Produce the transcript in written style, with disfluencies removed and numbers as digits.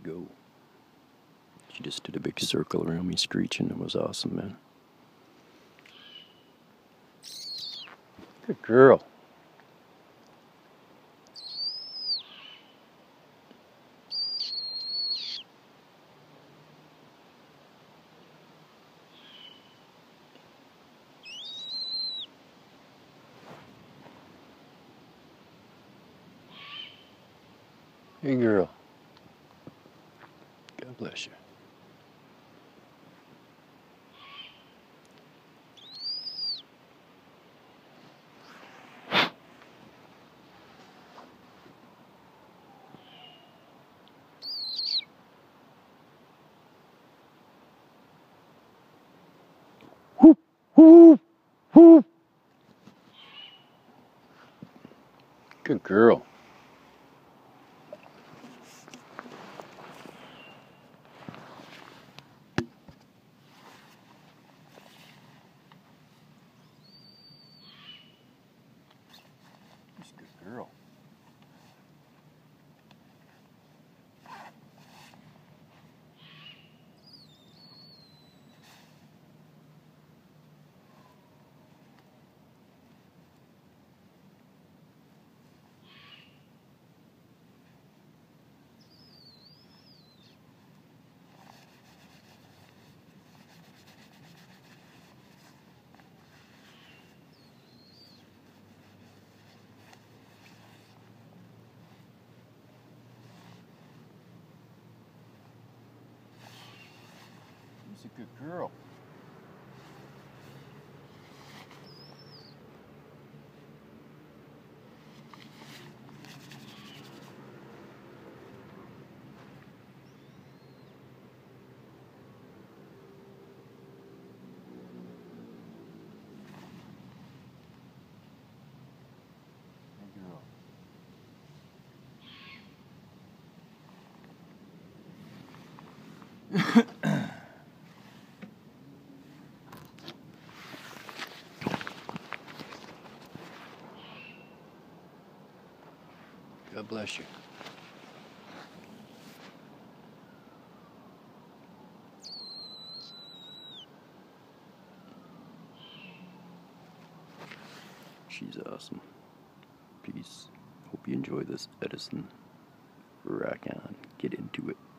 go. She just did a big circle around me screeching. It was awesome, man. Good girl. Hey girl. God bless you. Whoop, whoop, whoop. Good girl. She's a good girl. She's a good girl. Hey girl. God bless you. She's awesome. Peace. Hope you enjoy this Edison. Rock on. Get into it.